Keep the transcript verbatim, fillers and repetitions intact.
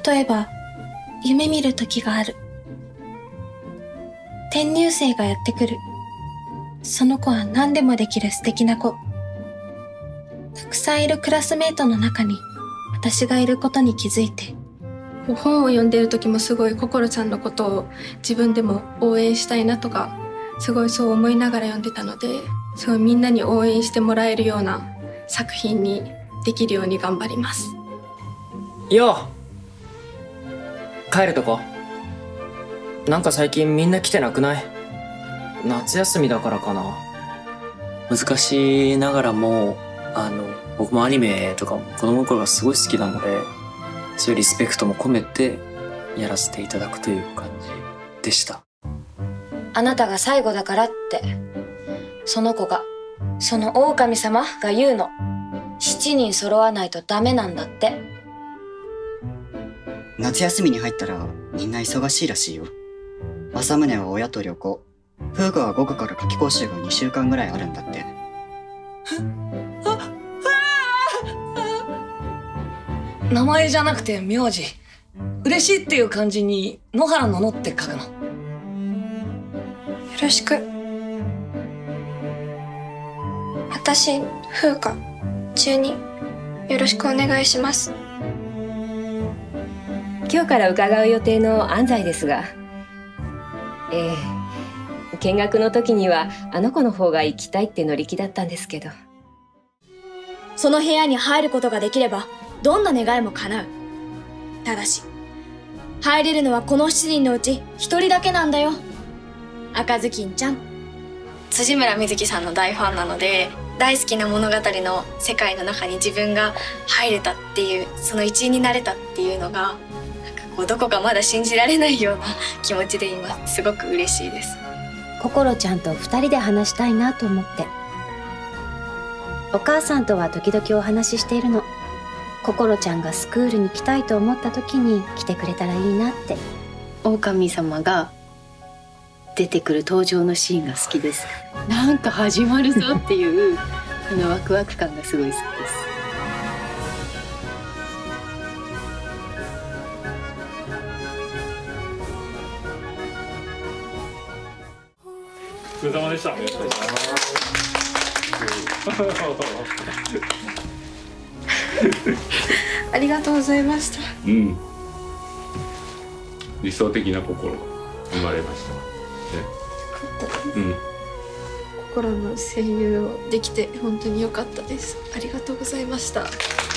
例えば、夢見る時がある。転入生がやってくる。その子は何でもできる素敵な子。たくさんいるクラスメートの中に私がいることに気づいて。本を読んでる時もすごい心ちゃんのことを自分でも応援したいなとか、すごいそう思いながら読んでたので、すごいみんなに応援してもらえるような作品にできるように頑張ります。 よう、帰るとこ。なんか最近みんな来てなくない？夏休みだからかな。 難しいながらも、あの僕もアニメとかも子供の頃がすごい好きなので、そういうリスペクトも込めてやらせていただくという感じでした。 あなたが最後だからって、その子が、その狼様が言うの。七人揃わないとダメなんだって。 夏休みに入ったらみんな忙しいらしいよ。政宗は親と旅行、風雅は午後から夏期講習がにしゅうかんぐらいあるんだって。 名前じゃなくて名字。嬉しいっていう漢字に野原の野って書くの。よろしく。私、風花、中によろしくお願いします。 今日から伺う予定の安西ですが、ええ、見学の時にはあの子の方が行きたいって乗り気だったんですけど。 その部屋に入ることができればどんな願いも叶う。ただし入れるのはこのしちにんのうちひとりだけなんだよ、赤ずきんちゃん。 辻村瑞希さんの大ファンなので、大好きな物語の世界の中に自分が入れたっていう、その一員になれたっていうのが、なんかこうどこかまだ信じられないような気持ちで今すごく嬉しいです。 心ちゃんと二人で話したいなと思って。お母さんとは時々お話ししているの。心ちゃんがスクールに来たいと思った時に来てくれたらいいなって。 狼様が出てくる登場のシーンが好きです。なんか始まるぞっていうあのワクワク感がすごい好きです。 お疲れ様でした。ありがとうございます。 ありがとうございました。 うん。理想的な心が生まれました。ね。うん。 心の声優をできて本当に良かったです。ありがとうございました。